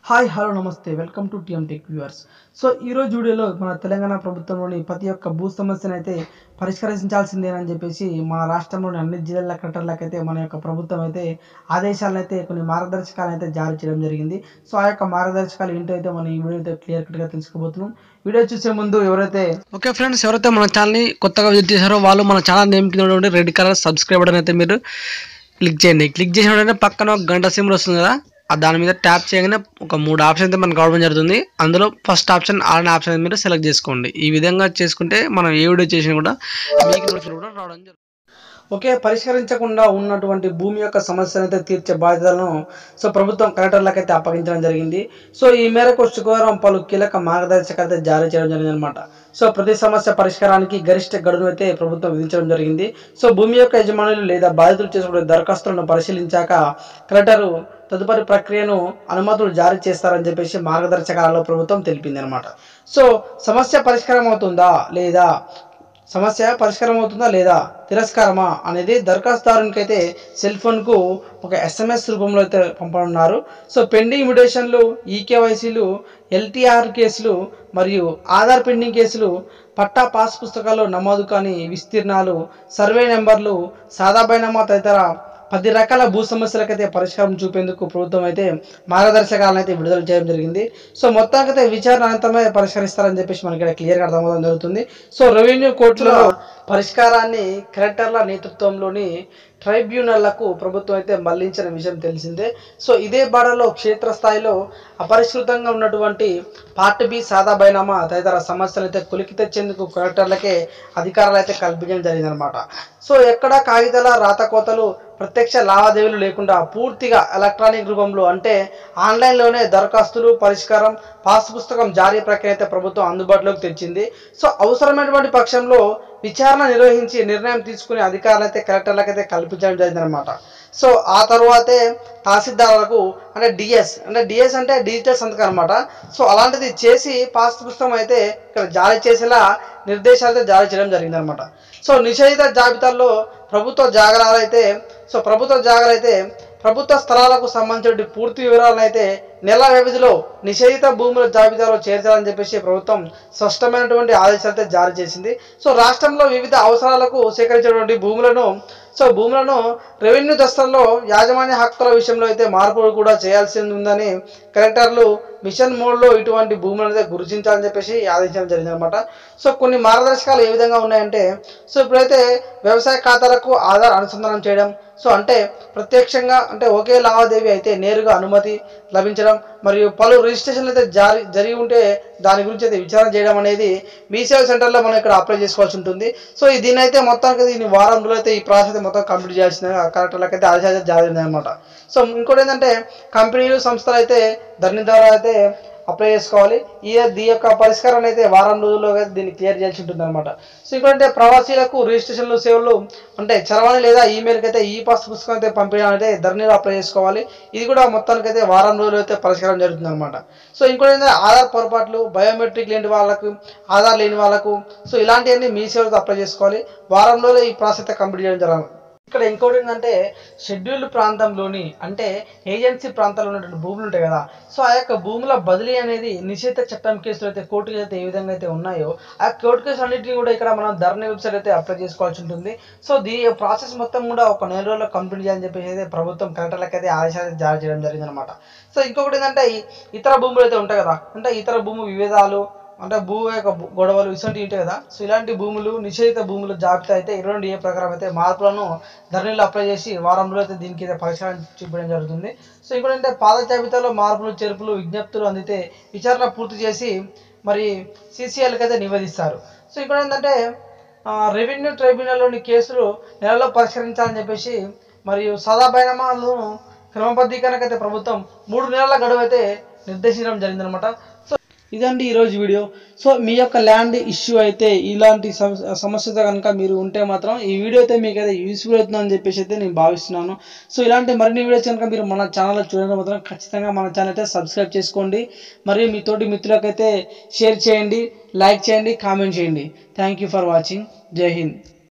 Hi hello నమస్తే welcome to TM tech viewers. So ఈరోజు వీడియోలో మన తెలంగాణ ప్రభుత్వంలోని ప్రతి ఒక్క భూ సమస్యను అయితే పరిష్కరించాల్సిందేనని చెప్పేసి మన రాష్ట్రంలోని అన్ని జిల్లాల కలెక్టర్లకైతే మన యొక్క ప్రభుత్వం అయితే ఆదేశాలను అయితే కొన్ని మార్గదర్శకాలను అయితే జారీ చేయడం జరిగింది. సో ఆ యొక్క మార్గదర్శకాలు ఏంటో అయితే మనం ఈ వీడియో అయితే క్లియర్ కట్గా తెలుసుకోబోతున్నాం. వీడియో చూసే ముందు ఓకే ఫ్రెండ్స్, ఎవరైతే మన ఛానల్ని కొత్తగా విజిట్ చేశారో వాళ్ళు మన ఛానల్ నేమ్ కింద ఉండే రెడ్ కలర్ సబ్స్క్రైబ్ బటన్ అయితే మీరు క్లిక్ చేయండి. క్లిక్ చేసిన వెంటనే పక్కన ఒక గంట సింబల్ వస్తుంది కదా, దాని మీద ట్యాప్ చేయగానే ఒక 3 ఆప్షన్ అయితే మనకు రావడం జరుగుతుంది. అందులో ఫస్ట్ ఆప్షన్ ఆల్ ఆప్షన్ మీరు సెలెక్ట్ చేసుకోండి. ఈ విధంగా చేసుకుంటే మనం ఏ వీడియో చేసినా కూడా మీకు నోటిఫికేషన్ కూడా రావడం జరుగుతుంది. ఓకే, పరిష్కరించకుండా ఉన్నటువంటి భూమి యొక్క సమస్యను అయితే తీర్చే బాధ్యతలను ప్రభుత్వం కలెక్టర్లకు అయితే అప్పగించడం జరిగింది. సో ఈ మేరకు శుక్రవారం పలు కీలక మార్గదర్శకాలు అయితే జారీ చేయడం జరిగింది అనమాట. సో ప్రతి సమస్య పరిష్కారానికి గరిష్ట గడువును అయితే ప్రభుత్వం విధించడం జరిగింది. సో భూమి యొక్క యజమానులు లేదా బాధితులు చేసుకునే దరఖాస్తులను పరిశీలించాక కలెక్టరు తదుపరి ప్రక్రియను అనుమతులు జారీ చేస్తారని చెప్పేసి మార్గదర్శకాలలో ప్రభుత్వం తెలిపింది అనమాట. సో సమస్య పరిష్కారం అవుతుందా లేదా తిరస్కారమా అనేది దరఖాస్తుదారునికి అయితే సెల్ ఫోన్కు ఒక SMS రూపంలో అయితే పంపనున్నారు. సో పెండింగ్ మ్యుటేషన్లు, ఈకేవైసీలు, LTR కేసులు మరియు ఆధార్ పెండింగ్ కేసులు, పట్టా పాస్ పుస్తకాల్లో నమోదు కాని విస్తీర్ణాలు, సర్వే నెంబర్లు, సాదా బైనామా తదితర 10 రకాల భూ సమస్యలకైతే పరిష్కారం చూపేందుకు ప్రభుత్వం అయితే మార్గదర్శకాలను అయితే విడుదల చేయడం జరిగింది. సో మొత్తానికైతే విచారణ అనంతరమే పరిష్కరిస్తారని చెప్పేసి మనకి ఇక్కడ క్లియర్గా అర్థమవడం జరుగుతుంది. సో రెవెన్యూ కోర్టులో పరిష్కారాన్ని కలెక్టర్ల నేతృత్వంలోని ట్రైబ్యునల్లకు ప్రభుత్వం అయితే మళ్లించిన విషయం తెలిసిందే. సో ఇదే బాటలో క్షేత్రస్థాయిలో అపరిష్కృతంగా ఉన్నటువంటి పార్ట్ బి, సాదా బైనామా తదితర సమస్యలు అయితే కొలికి తెచ్చేందుకు కలెక్టర్లకే అధికారాలు అయితే కల్పించడం జరిగిందనమాట. సో ఎక్కడ కాగితాల రాతకోతలు, ప్రత్యక్ష లావాదేవీలు లేకుండా పూర్తిగా ఎలక్ట్రానిక్ రూపంలో అంటే ఆన్లైన్లోనే దరఖాస్తులు, పరిష్కారం, పాస్ పుస్తకం జారీ ప్రక్రియ అయితే ప్రభుత్వం అందుబాటులోకి తెచ్చింది. సో అవసరమైనటువంటి పక్షంలో విచారణ నిర్వహించి నిర్ణయం తీసుకునే అధికారులు అయితే కలెక్టర్లకైతే కల్పించడం జరిగిందనమాట. సో ఆ తర్వాతే తహసీల్దారులకు అంటే డిఎస్ అంటే డిజిటల్ సంతకం అనమాట. సో అలాంటిది చేసి పాస్ పుస్తకం అయితే ఇక్కడ జారీ చేసేలా నిర్దేశాలు అయితే జారీ చేయడం జరిగిందనమాట. సో నిషేధిత జాబితాల్లో ప్రభుత్వ జాగాలు అయితే ప్రభుత్వ స్థలాలకు సంబంధించిన పూర్తి వివరాలను అయితే నెల వ్యవధిలో నిషేధిత భూముల జాబితాలో చేర్చాలని చెప్పేసి ప్రభుత్వం స్పష్టమైనటువంటి ఆదేశాలు అయితే జారీ చేసింది. సో రాష్ట్రంలో వివిధ అవసరాలకు సేకరించినటువంటి భూములను రెవెన్యూ దస్తల్లో యాజమాన్య హక్కుల విషయంలో అయితే మార్పులు కూడా చేయాల్సి ఉందని కలెక్టర్లు మిషన్ మోడ్లో ఇటువంటి భూములను అయితే గుర్తించాలని చెప్పేసి ఆదేశించడం జరిగిందనమాట. సో కొన్ని మార్గదర్శకాలు ఏ విధంగా ఉన్నాయంటే, సో ఇప్పుడైతే వ్యవసాయ ఖాతాలకు ఆధార్ అనుసంధానం చేయడం, సో అంటే ప్రత్యక్షంగా అంటే ఒకే లావాదేవీ అయితే నేరుగా అనుమతి లభించడం, మరియు పలు రిజిస్ట్రేషన్లు అయితే జరిగి ఉంటే దాని గురించి అయితే విచారణ చేయడం అనేది మీ సేవ సెంటర్లో మనం ఇక్కడ అప్లై చేసుకోవాల్సి ఉంటుంది. సో దీని అయితే మొత్తానికి దీన్ని వారం రోజులు అయితే ఈ ప్రాసెస్ మొత్తం కంప్లీట్ చేయాల్సిన కలెక్టర్లకు అయితే ఆదేశాలు జారీ అయిందనమాట. సో ఇంకోటి ఏంటంటే కంపెనీలు, సంస్థలు అయితే దాని ద్వారా అయితే అప్లై చేసుకోవాలి. ఈ యొక్క పరిష్కారాన్ని అయితే వారం రోజుల్లో దీన్ని క్లియర్ చేయాల్సి ఉంటుంది అనమాట. సో ఇంకోటంటే ప్రవాసీలకు రిజిస్ట్రేషన్లు సేవలు అంటే చరవాణి లేదా ఈమెయిల్కి అయితే ఈ పాస్ పుస్తకం అయితే పంపించడం అయితే ధరణిలో అప్లై చేసుకోవాలి. ఇది కూడా మొత్తానికి అయితే వారం రోజులు అయితే పరిష్కారం జరుగుతుంది అనమాట. సో ఇంకోటి ఏంటంటే ఆధార్ పొరపాట్లు, బయోమెట్రిక్ లేని వాళ్ళకు, ఆధార్ లేని వాళ్ళకు, సో ఇలాంటివన్నీ మీ సేవలతో అప్లై చేసుకోవాలి. వారం రోజులు ఈ ప్రాసెస్ అయితే కంప్లీట్ చేయడం జరగాలి. ఇక్కడ ఇంకోటి ఏంటంటే షెడ్యూల్డ్ ప్రాంతంలోని అంటే ఏజెన్సీ ప్రాంతాల్లో ఉన్నటువంటి భూములు ఉంటాయి కదా, సో ఆ యొక్క భూముల బదిలీ అనేది నిషేధ చట్టం కేసులు అయితే కోర్టు కేసు అయితే ఏ విధంగా అయితే ఉన్నాయో ఆ కోర్టు కేసు అన్నింటినీ కూడా ఇక్కడ మనం ధరణి వెబ్సైట్ అయితే అప్లై చేసుకోవాల్సి ఉంటుంది. సో ప్రాసెస్ మొత్తం కూడా ఒక 4 రోజుల్లో కంప్లీట్ చేయాలని చెప్పేసి అయితే ప్రభుత్వం కలెక్టర్లకు అయితే ఆదేశాలు జారీ చేయడం జరిగిందనమాట. సో ఇంకొకటి ఏంటంటే ఇతర భూములు అయితే ఉంటాయి కదా, అంటే ఇతర భూము విభేదాలు అంటే భూ యొక్క గొడవలు ఇటువంటివి ఉంటాయి కదా, సో ఇలాంటి భూములు, నిషేధిత భూముల జాబితా అయితే 22A ప్రకారం అయితే మార్పులను ధరణిలో అప్లై చేసి వారం రోజులు అయితే దీనికి అయితే పరిష్కారం చూపించడం జరుగుతుంది. సో ఇంకోటంటే పాత జాబితాలో మార్పులు, చేర్పులు, విజ్ఞప్తులు అందితే విచారణ పూర్తి చేసి మరి CCLకి అయితే నివేదిస్తారు. సో ఇంకోటి ఏంటంటే రెవెన్యూ ట్రైబ్యునల్లోని కేసులు నెలలో పరిష్కరించాలని చెప్పేసి మరియు సాదా బైనామాలను క్రమబద్ధీకరణకు అయితే ప్రభుత్వం 3 నెలల గడువు అయితే నిర్దేశించడం జరిగిందనమాట. ఇదండి ఈరోజు వీడియో. సో మీ యొక్క ల్యాండ్ ఇష్యూ అయితే ఇలాంటి సమస్యతో కనుక మీరు ఉంటే మాత్రం ఈ వీడియో అయితే మీకు అయితే యూస్ఫుల్ అవుతుందని చెప్పేసి అయితే నేను భావిస్తున్నాను. సో ఇలాంటి మరిన్ని వీడియోస్ కనుక మీరు మన ఛానల్లో చూడడం మాత్రం ఖచ్చితంగా మన ఛానల్ అయితే సబ్స్క్రైబ్ చేసుకోండి. మరియు మీ తోటి మిత్రులకైతే షేర్ చేయండి, లైక్ చేయండి, కామెంట్ చేయండి. Thank you for watching. జై హింద్.